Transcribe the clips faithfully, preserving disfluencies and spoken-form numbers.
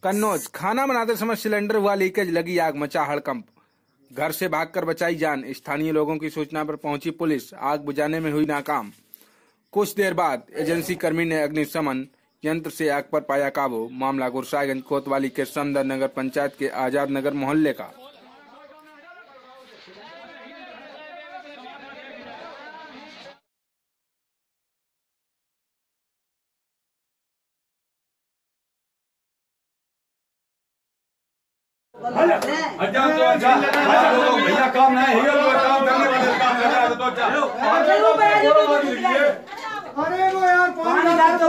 कन्नौज खाना बनाते समय सिलेंडर हुआ लीकेज, लगी आग, मचा हड़कंप। घर से भागकर बचाई जान, स्थानीय लोगों की सूचना पर पहुंची पुलिस, आग बुझाने में हुई नाकाम। कुछ देर बाद एजेंसी कर्मी ने अग्निशमन यंत्र से आग पर पाया काबू। मामला गुरसाईगंज कोतवाली के समदर नगर पंचायत के आजाद नगर मोहल्ले का। भैया काम नहीं है, काम करने वाले काम कर रहा है तो चलो। अरे वो यार पानी डाल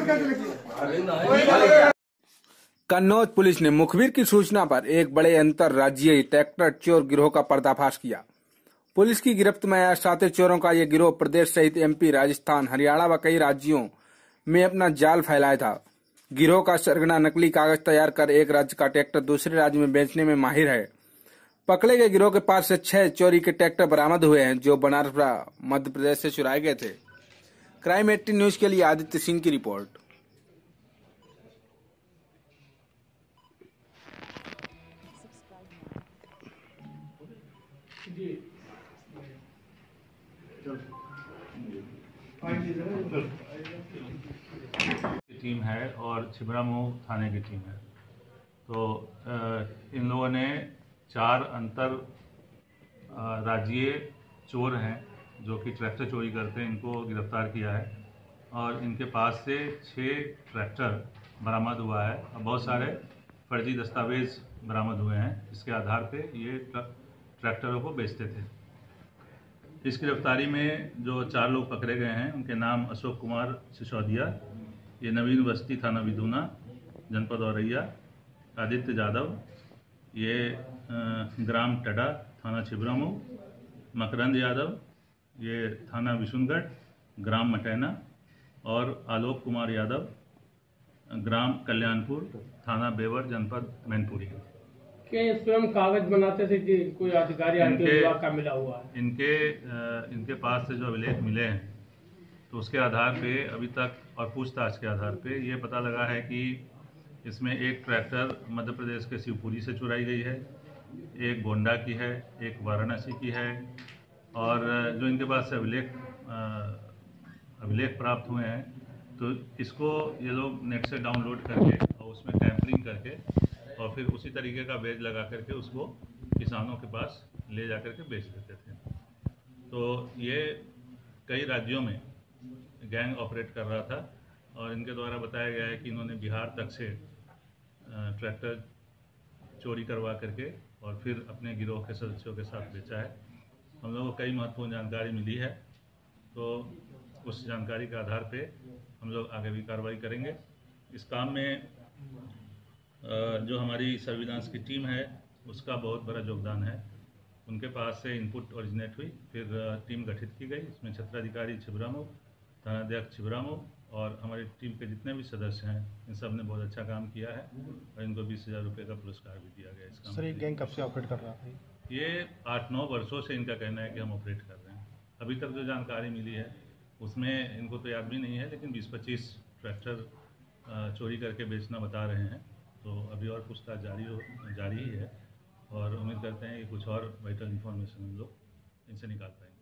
दो। कन्नौज पुलिस ने मुखबिर की सूचना पर एक बड़े अंतरराज्यीय ट्रैक्टर चोर गिरोह का पर्दाफाश किया। पुलिस की गिरफ्त में आया सात चोरों का यह गिरोह प्रदेश सहित एमपी, राजस्थान, हरियाणा व कई राज्यों में अपना जाल फैलाया था। गिरोह का सरगना नकली कागज तैयार कर एक राज्य का ट्रैक्टर दूसरे राज्य में बेचने में माहिर है। पकड़े गए गिरोह के पास से छह चोरी के ट्रैक्टर बरामद हुए हैं, जो बनारस मध्य प्रदेश से चुराए गए थे। क्राइम एटीन न्यूज के लिए आदित्य सिंह की रिपोर्ट। टीम है और छिबरामऊ थाने की टीम है। तो इन लोगों ने चार अंतर राज्यीय चोर हैं जो कि ट्रैक्टर चोरी करते हैं, इनको गिरफ्तार किया है और इनके पास से छः ट्रैक्टर बरामद हुआ है और बहुत सारे फर्जी दस्तावेज बरामद हुए हैं। इसके आधार पे ये ट्रैक्टरों को बेचते थे। इस गिरफ्तारी में जो चार लोग पकड़े गए हैं उनके नाम अशोक कुमार सिसोदिया, ये नवीन बस्ती थाना विधुना जनपद औरैया, आदित्य यादव, ये ग्राम टडा थाना छिबरामऊ, मकरंद यादव, ये थाना विशुनगढ़ ग्राम मटैना और आलोक कुमार यादव, ग्राम कल्याणपुर थाना बेवर जनपद मैनपुरी। क्या स्वयं कागज बनाते थे कि कोई अधिकारी विभाग का मिला हुआ है? इनके इनके पास से जो अभिलेख मिले हैं तो उसके आधार पे अभी तक और पूछताछ के आधार पे ये पता लगा है कि इसमें एक ट्रैक्टर मध्य प्रदेश के शिवपुरी से चुराई गई है, एक गोंडा की है, एक वाराणसी की है और जो इनके पास से अभिलेख अभिलेख प्राप्त हुए हैं तो इसको ये लोग नेट से डाउनलोड करके और उसमें टैंपरिंग करके और फिर उसी तरीके का बैज लगा करके उसको किसानों के पास ले जा करके बेच देते थे। तो ये कई राज्यों में गैंग ऑपरेट कर रहा था और इनके द्वारा बताया गया है कि इन्होंने बिहार तक से ट्रैक्टर चोरी करवा करके और फिर अपने गिरोह के सदस्यों के साथ बेचा है। हम लोगों को कई महत्वपूर्ण जानकारी मिली है, तो उस जानकारी के आधार पे हम लोग आगे भी कार्रवाई करेंगे। इस काम में जो हमारी सर्विलांस की टीम है उसका बहुत बड़ा योगदान है। उनके पास से इनपुट ओरिजिनेट हुई, फिर टीम गठित की गई। इसमें क्षेत्राधिकारी छिबरामऊ, थानाध्यक्ष छिबरामऊ और हमारी टीम के जितने भी सदस्य हैं इन सब ने बहुत अच्छा काम किया है और इनको बीस हजार रुपये का पुरस्कार भी दिया गया। इसका सर, ये गैंग कब से ऑपरेट कर रहा था? ये आठ नौ वर्षों से इनका कहना है कि हम ऑपरेट कर रहे हैं। अभी तक जो जानकारी मिली है उसमें इनको तो याद भी नहीं है, लेकिन बीस पच्चीस ट्रैक्टर चोरी करके बेचना बता रहे हैं। तो अभी और पूछताछ जारी हो जारी ही है और उम्मीद करते हैं कि कुछ और वाइटल इन्फॉर्मेशन हम लोग इनसे निकाल पाएंगे।